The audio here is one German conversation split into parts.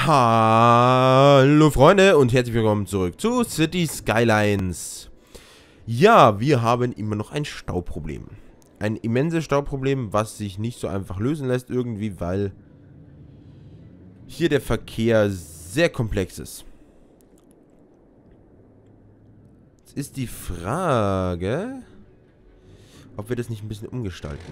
Hallo Freunde und herzlich willkommen zurück zu Cities Skylines. Ja, wir haben immer noch ein Stauproblem. Ein immenses Stauproblem, was sich nicht so einfach lösen lässt irgendwie, weil hier der Verkehr sehr komplex ist. Jetzt ist die Frage, ob wir das nicht ein bisschen umgestalten.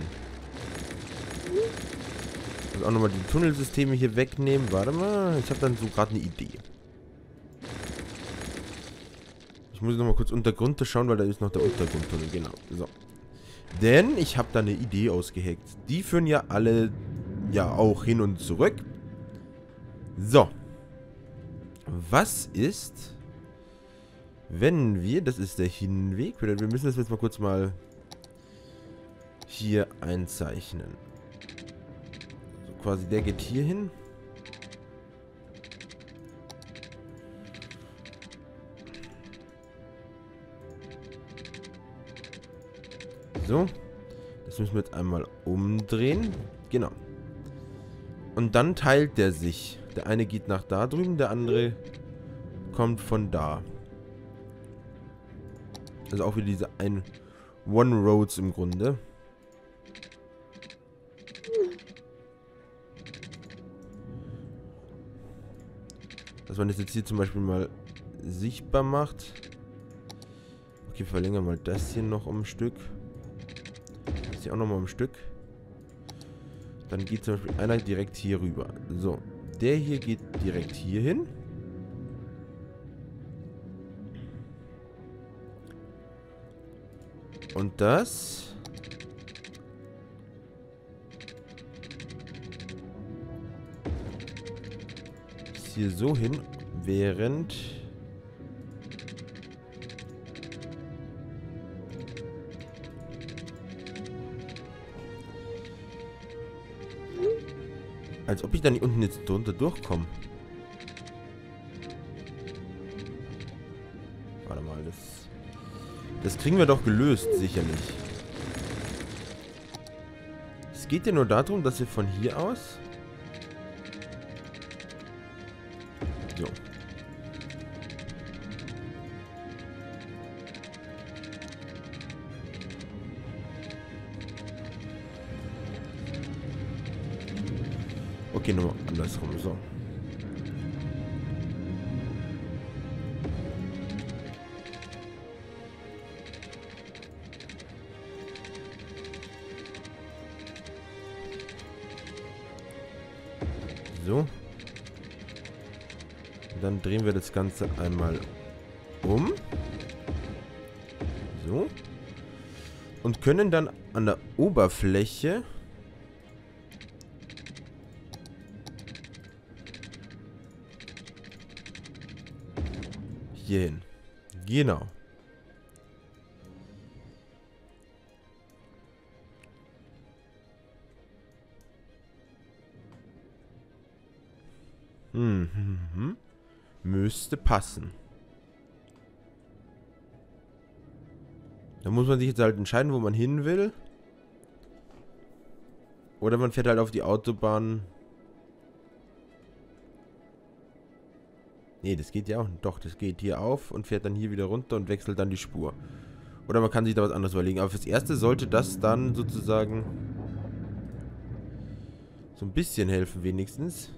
Und auch nochmal die Tunnelsysteme hier wegnehmen. Warte mal, ich habe dann so gerade eine Idee. Ich muss nochmal kurz Untergrund schauen, weil da ist noch der Untergrundtunnel. Genau, so. Denn ich habe da eine Idee ausgeheckt. Die führen ja alle ja auch hin und zurück. So. Was ist, wenn wir, das ist der Hinweg, wir müssen das jetzt mal kurz mal hier einzeichnen. Quasi, der geht hier hin. So. Das müssen wir jetzt einmal umdrehen. Genau. Und dann teilt der sich. Der eine geht nach da drüben, der andere kommt von da. Also auch wieder diese One-Roads im Grunde. Dass man das jetzt hier zum Beispiel mal sichtbar macht. Okay, verlängern mal das hier noch um ein Stück. Das hier auch noch mal um ein Stück. Dann geht zum Beispiel einer direkt hier rüber. So, der hier geht direkt hier hin. Und das hier so hin, während als ob ich dann hier unten jetzt drunter durchkomme. Warte mal, das kriegen wir doch gelöst, sicherlich. Es geht ja nur darum, dass wir von hier aus so. Okay, nochmal andersrum, so. So. Dann drehen wir das Ganze einmal um. So. Und können dann an der Oberfläche hier hin. Genau. Müsste passen. Da muss man sich jetzt halt entscheiden, wo man hin will. Oder man fährt halt auf die Autobahn. Nee, das geht ja auch. Doch, das geht hier auf und fährt dann hier wieder runter und wechselt dann die Spur. Oder man kann sich da was anderes überlegen. Aber fürs Erste sollte das dann sozusagen so ein bisschen helfen wenigstens.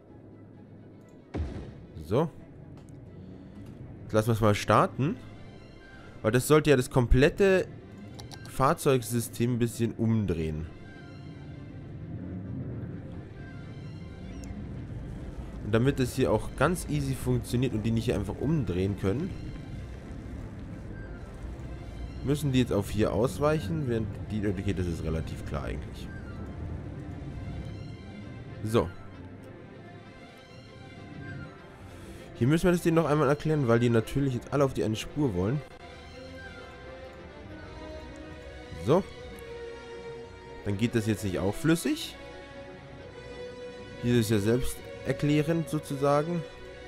So. Jetzt lassen wir es mal starten. Weil das sollte ja das komplette Fahrzeugsystem ein bisschen umdrehen. Und damit es hier auch ganz easy funktioniert und die nicht hier einfach umdrehen können, müssen die jetzt auf hier ausweichen, während die... Okay, das ist relativ klar eigentlich. So. Hier müssen wir das denen noch einmal erklären, weil die natürlich jetzt alle auf die eine Spur wollen. So. Dann geht das jetzt nicht auch flüssig. Hier ist ja selbst erklärend sozusagen.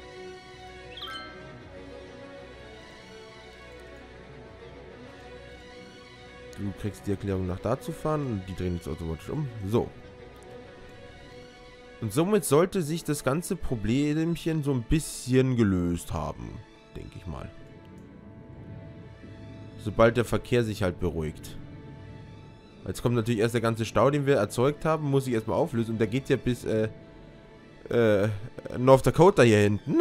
Du kriegst die Erklärung nach da zu fahren und die drehen jetzt automatisch um. So. Und somit sollte sich das ganze Problemchen so ein bisschen gelöst haben, denke ich mal. Sobald der Verkehr sich halt beruhigt. Jetzt kommt natürlich erst der ganze Stau, den wir erzeugt haben, muss ich erstmal auflösen. Und der geht ja bis North Dakota hier hinten.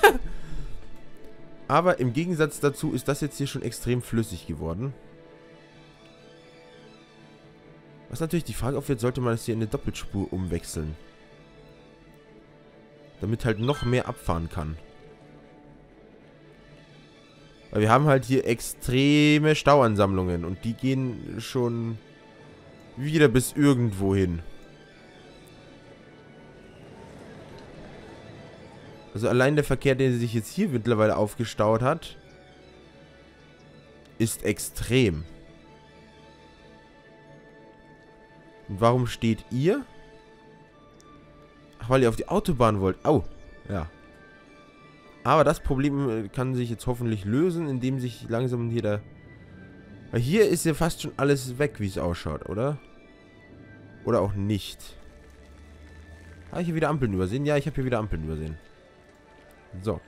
Aber im Gegensatz dazu ist das jetzt hier schon extrem flüssig geworden. Was natürlich die Frage aufwirft, sollte man das hier in eine Doppelspur umwechseln. Damit halt noch mehr abfahren kann. Weil wir haben halt hier extreme Stauansammlungen. Und die gehen schon wieder bis irgendwo hin. Also allein der Verkehr, der sich jetzt hier mittlerweile aufgestaut hat, ist extrem. Und warum steht ihr? Ach, weil ihr auf die Autobahn wollt. Au. Ja. Aber das Problem kann sich jetzt hoffentlich lösen, indem sich langsam hier der... Weil hier ist ja fast schon alles weg, wie es ausschaut, oder? Oder auch nicht. Habe ich hier wieder Ampeln übersehen? Ja, ich habe hier wieder Ampeln übersehen. So.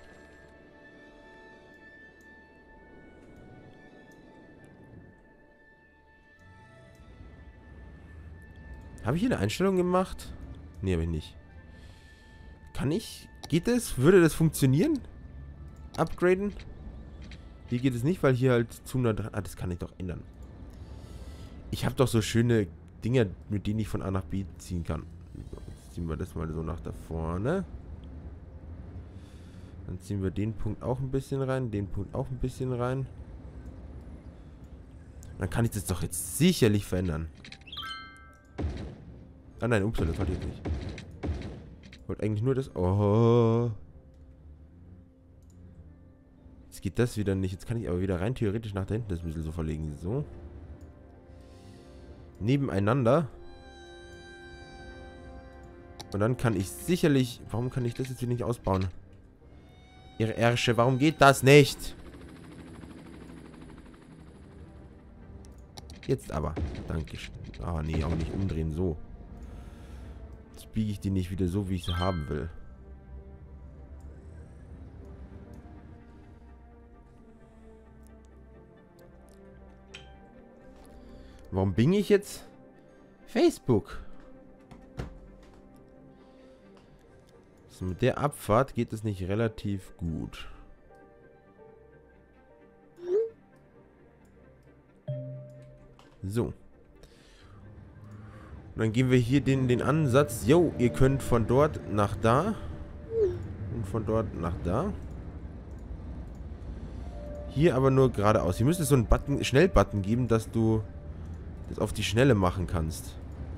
Habe ich hier eine Einstellung gemacht? Nee, habe ich nicht. Kann ich? Geht das? Würde das funktionieren? Upgraden? Hier geht es nicht, weil hier halt zu nah dran... Ah, das kann ich doch ändern. Ich habe doch so schöne Dinger, mit denen ich von A nach B ziehen kann. So, jetzt ziehen wir das mal so nach da vorne. Dann ziehen wir den Punkt auch ein bisschen rein, den Punkt auch ein bisschen rein. Dann kann ich das doch jetzt sicherlich verändern. Ah nein, ups, das wollte ich jetzt nicht. Ich wollte eigentlich nur das... Oh. Jetzt geht das wieder nicht. Jetzt kann ich aber wieder rein theoretisch nach da hinten das ein bisschen so verlegen. So. Nebeneinander. Und dann kann ich sicherlich... Warum kann ich das jetzt wieder nicht ausbauen? Ihre Ärsche, warum geht das nicht? Jetzt aber. Dankeschön. Ah, nee, auch nicht umdrehen. So. Jetzt biege ich die nicht wieder so, wie ich sie haben will. Warum binge ich jetzt? Facebook. So, mit der Abfahrt geht es nicht relativ gut. So. Und dann gehen wir hier den Ansatz. Jo, ihr könnt von dort nach da. Und von dort nach da. Hier aber nur geradeaus. Hier müsste es so einen Button, Schnellbutton geben, dass du das auf die Schnelle machen kannst.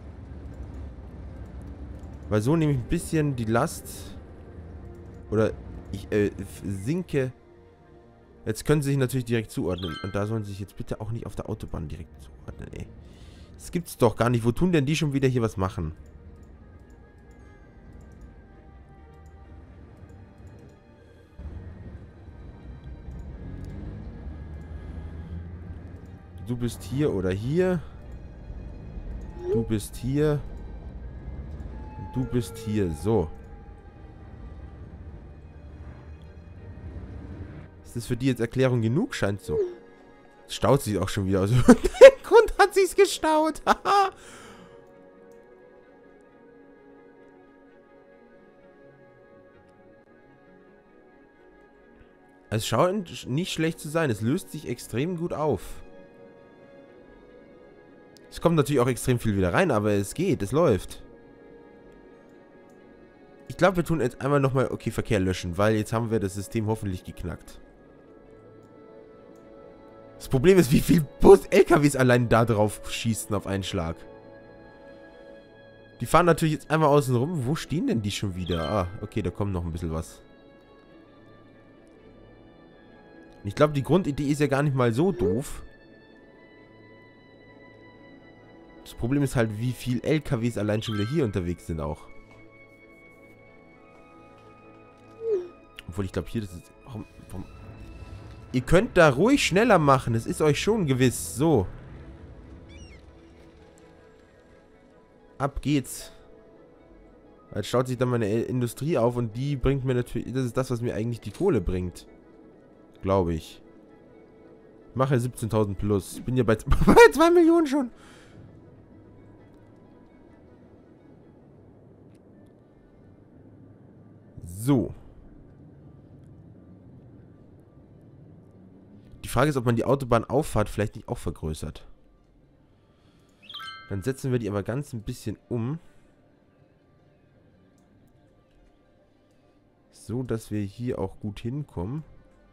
Weil so nehme ich ein bisschen die Last. Oder ich sinke. Jetzt können sie sich natürlich direkt zuordnen. Und da sollen sie sich jetzt bitte auch nicht auf der Autobahn direkt zuordnen, ey. Das gibt's doch gar nicht. Wo tun denn die schon wieder hier was machen? Du bist hier oder hier. Du bist hier. Du bist hier. So. Ist das für die jetzt Erklärung genug? Scheint so. Es staut sich auch schon wieder. Also im Grund hat sich's gestaut. Es scheint nicht schlecht zu sein. Es löst sich extrem gut auf. Es kommt natürlich auch extrem viel wieder rein, aber es geht. Es läuft. Ich glaube, wir tun jetzt einmal nochmal, okay, Verkehr löschen, weil jetzt haben wir das System hoffentlich geknackt. Das Problem ist, wie viel LKWs allein da drauf schießen auf einen Schlag. Die fahren natürlich jetzt einmal außen rum. Wo stehen denn die schon wieder? Ah, okay, da kommt noch ein bisschen was. Ich glaube, die Grundidee ist ja gar nicht mal so doof. Das Problem ist halt, wie viel LKWs allein schon wieder hier unterwegs sind auch. Obwohl, ich glaube, hier, das ist... Warum? Ihr könnt da ruhig schneller machen. Das ist euch schon gewiss. So. Ab geht's. Jetzt staut sich dann meine Industrie auf und die bringt mir natürlich... Das ist das, was mir eigentlich die Kohle bringt. Glaube ich. Mache 17.000 plus. Ich bin ja bei 2 Millionen schon. So. Die Frage ist, ob man die Autobahnauffahrt vielleicht nicht auch vergrößert. Dann setzen wir die aber ganz ein bisschen um. So, dass wir hier auch gut hinkommen.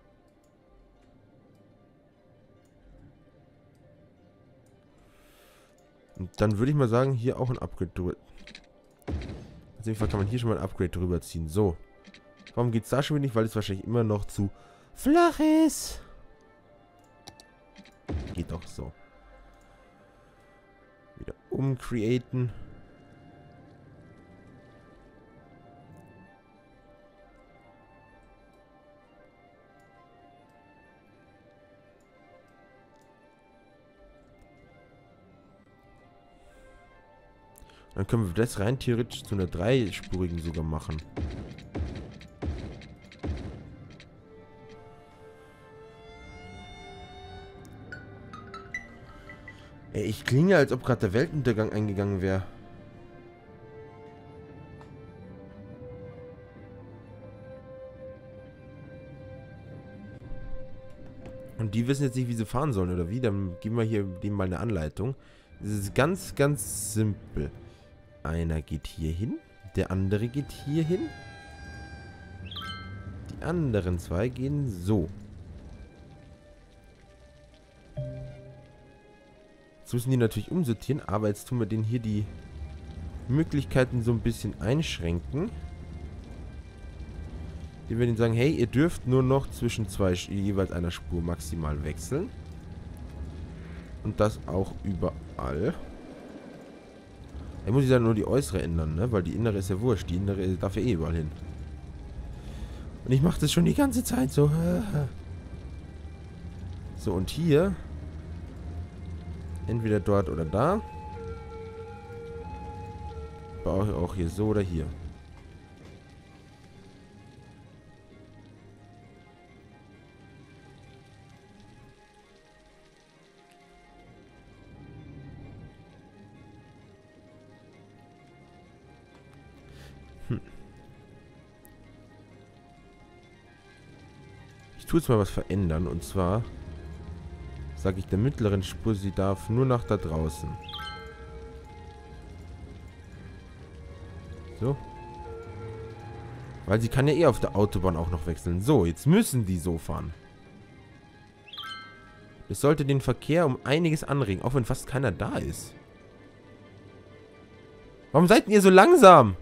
Und dann würde ich mal sagen, hier auch ein Upgrade drüber. Auf jeden Fall kann man hier schon mal ein Upgrade drüber ziehen. So. Warum geht es da schon wieder nicht? Weil es wahrscheinlich immer noch zu flach ist. Geht doch so. Wieder umcreaten. Dann können wir das rein theoretisch zu einer dreispurigen sogar machen. Ey, ich klinge, als ob gerade der Weltuntergang eingegangen wäre. Und die wissen jetzt nicht, wie sie fahren sollen, oder wie? Dann geben wir hier dem mal eine Anleitung. Es ist ganz, ganz simpel. Einer geht hier hin, der andere geht hier hin. Die anderen zwei gehen so. Jetzt müssen die natürlich umsortieren, aber jetzt tun wir denen hier die Möglichkeiten so ein bisschen einschränken. Indem wir denen sagen, hey, ihr dürft nur noch zwischen jeweils einer Spur maximal wechseln. Und das auch überall. Da muss ich dann nur die äußere ändern, ne? Weil die innere ist ja wurscht. Die innere darf ja eh überall hin. Und ich mache das schon die ganze Zeit so. So, und hier. Entweder dort oder da. Baue ich auch hier so oder hier. Ich tue jetzt mal was verändern. Und zwar sage ich der mittleren Spur, sie darf nur nach da draußen. So. Weil sie kann ja eh auf der Autobahn auch noch wechseln. So, jetzt müssen die so fahren. Das sollte den Verkehr um einiges anregen, auch wenn fast keiner da ist. Warum seid ihr so langsam?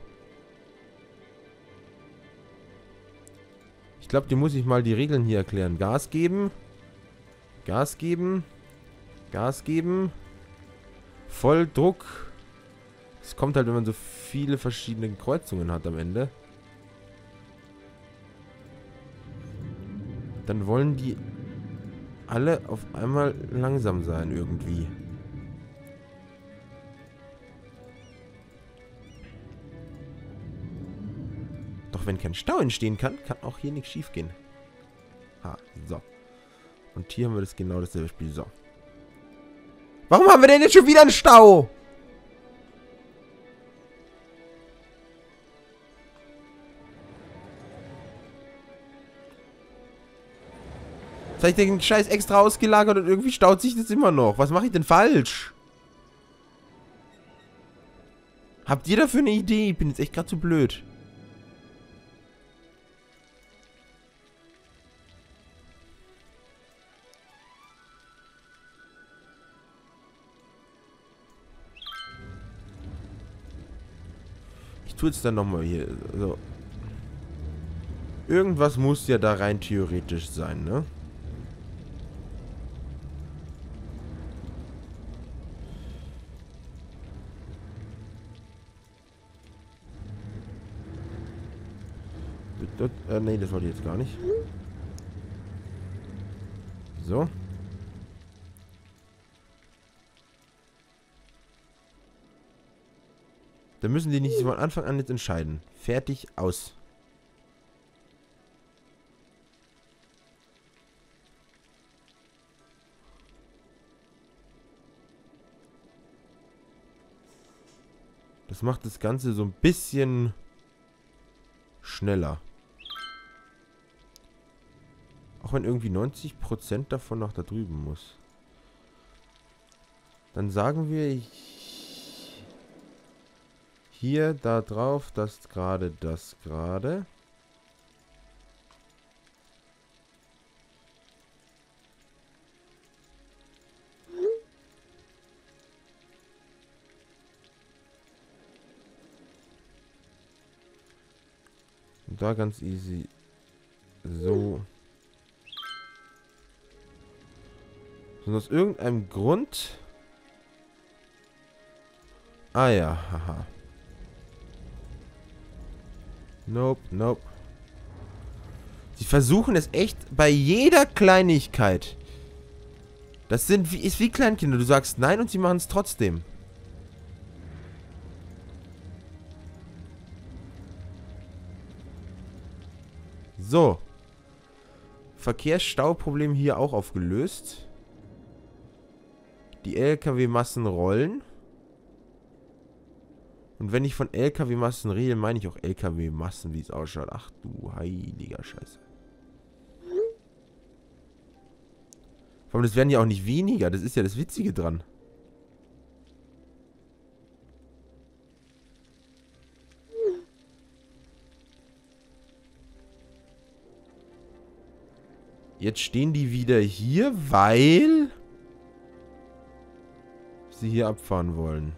Ich glaube, dir muss ich mal die Regeln hier erklären. Gas geben. Gas geben. Gas geben. Volldruck. Es kommt halt, wenn man so viele verschiedene Kreuzungen hat am Ende. Dann wollen die alle auf einmal langsam sein irgendwie. Doch wenn kein Stau entstehen kann, kann auch hier nichts schief gehen. Ha, so. Und hier haben wir das genau dasselbe Spiel. So. Warum haben wir denn jetzt schon wieder einen Stau? Jetzt habe ich den Scheiß extra ausgelagert und irgendwie staut sich das immer noch. Was mache ich denn falsch? Habt ihr dafür eine Idee? Ich bin jetzt echt gerade zu blöd. Ich tue jetzt dann nochmal hier. So. Irgendwas muss ja da rein theoretisch sein, ne? Nee, das wollte ich jetzt gar nicht. So. Da müssen die nicht von Anfang an jetzt entscheiden. Fertig, aus. Das macht das Ganze so ein bisschen schneller. Auch wenn irgendwie 90% davon noch da drüben muss. Dann sagen wir hier, da drauf, das gerade. Und da ganz easy. So. Und aus irgendeinem Grund... Ah ja, haha. Nope, nope. Sie versuchen es echt bei jeder Kleinigkeit. Das ist wie Kleinkinder. Du sagst nein und sie machen es trotzdem. So. Verkehrsstauproblem hier auch aufgelöst. Die LKW-Massen rollen. Und wenn ich von LKW-Massen rede, meine ich auch LKW-Massen, wie es ausschaut. Ach du heiliger Scheiße. Vor allem, das werden ja auch nicht weniger. Das ist ja das Witzige dran. Jetzt stehen die wieder hier, weil sie hier abfahren wollen.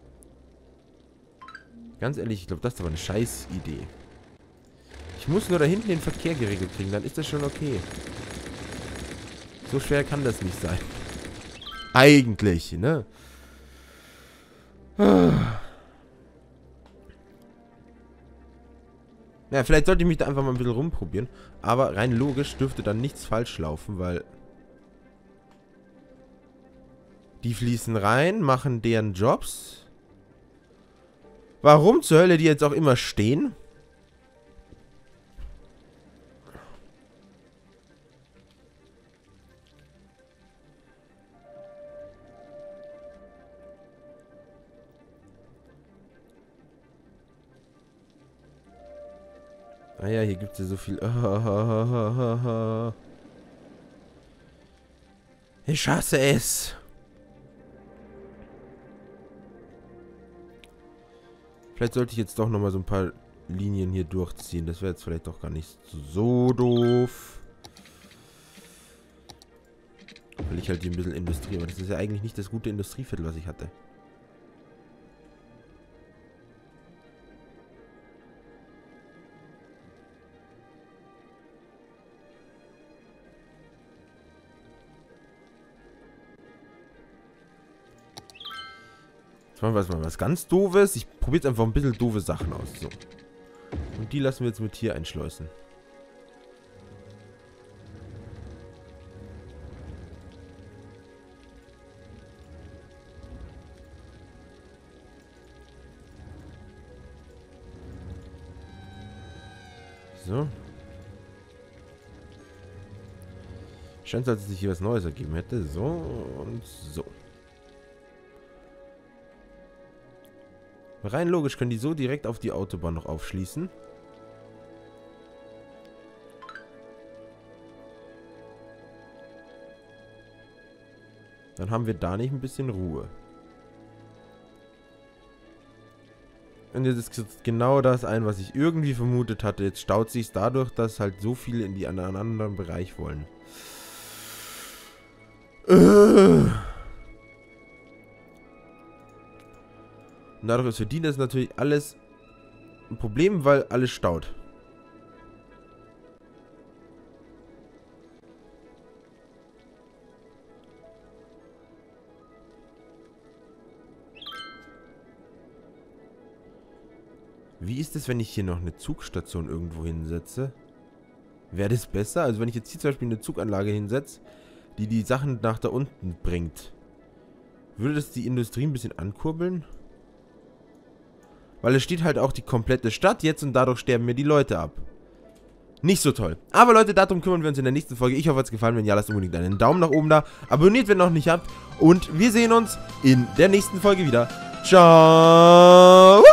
Ganz ehrlich, ich glaube, das ist aber eine scheiß Idee. Ich muss nur da hinten den Verkehr geregelt kriegen, dann ist das schon okay. So schwer kann das nicht sein. Eigentlich, ne? Ja, vielleicht sollte ich mich da einfach mal ein bisschen rumprobieren. Aber rein logisch dürfte dann nichts falsch laufen, weil... Die fließen rein, machen deren Jobs. Warum zur Hölle die jetzt auch immer stehen? Ah ja, hier gibt es ja so viel... Ich hasse es. Vielleicht sollte ich jetzt doch nochmal so ein paar Linien hier durchziehen. Das wäre jetzt vielleicht doch gar nicht so doof. Weil ich halt hier ein bisschen Industrie... Aber das ist ja eigentlich nicht das gute Industrieviertel, was ich hatte. Jetzt machen wir was ganz Doofes. Ich probiere jetzt einfach ein bisschen doofe Sachen aus. So. Und die lassen wir jetzt mit hier einschleusen. So. Scheint, als es sich hier was Neues ergeben hätte. So und so. Rein logisch können die so direkt auf die Autobahn noch aufschließen. Dann haben wir da nicht ein bisschen Ruhe. Und jetzt ist genau das ein, was ich irgendwie vermutet hatte. Jetzt staut sich dadurch, dass halt so viele in einen anderen Bereich wollen. Und dadurch ist für die das natürlich alles ein Problem, weil alles staut. Wie ist es, wenn ich hier noch eine Zugstation irgendwo hinsetze? Wäre das besser? Also wenn ich jetzt hier zum Beispiel eine Zuganlage hinsetze, die die Sachen nach da unten bringt, würde das die Industrie ein bisschen ankurbeln? Weil es steht halt auch die komplette Stadt jetzt und dadurch sterben mir die Leute ab. Nicht so toll. Aber Leute, darum kümmern wir uns in der nächsten Folge. Ich hoffe, es hat gefallen. Wenn ja, lasst unbedingt einen Daumen nach oben da. Abonniert, wenn ihr noch nicht habt. Und wir sehen uns in der nächsten Folge wieder. Ciao.